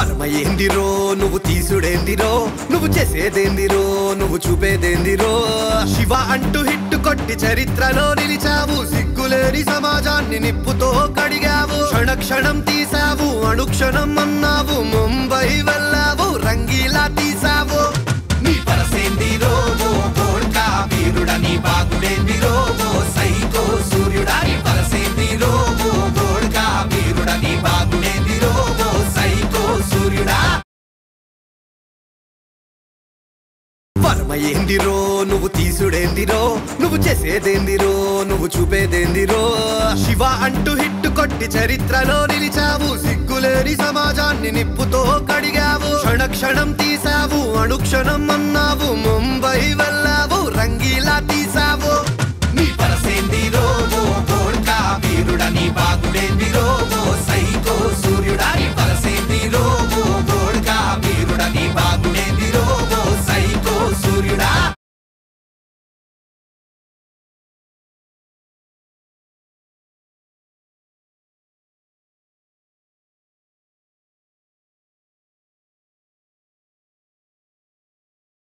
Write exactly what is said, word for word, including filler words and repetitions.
వర్మ ఏందిరో నువ్వు తీసుడేందిరో నువ్వు చేసేదేందిరో నువ్వు చూపేదేందిరో శివ అంటూ హిట్టు కొట్టి చరిత్రలో నిలిచావు సిగ్గులేని సమాజాన్ని నిప్పుతో కడిగావు క్షణ క్షణం తీసావు అనుక్షణం అన్నావు ముంబై వెళ్ళావు రంగీలా తీసావు నీ పరసేందిరో కోడ్కా వీరుడని బాగుడేందిరో సైకో సూర్యుడా నీ పరసేందిరో కోడ్కా వీరుడని బాగుడేందిరో సైకో సూర్యుడా వర్మ ఏందిరో నువ్వు తీసుడేందిరో నువ్వు చేసేదేందిరో నువ్వు చూపేదేందిరో శివ అంటూ హిట్టు కొట్టి చరిత్రలో నిలిచావు సిగ్గులేని సమాజాన్ని నిప్పుతో కడిగావు క్షణ క్షణం తీసావు అనుక్షణం అన్నావు ముంబై వెళ్ళావు రంగీలా తీసావు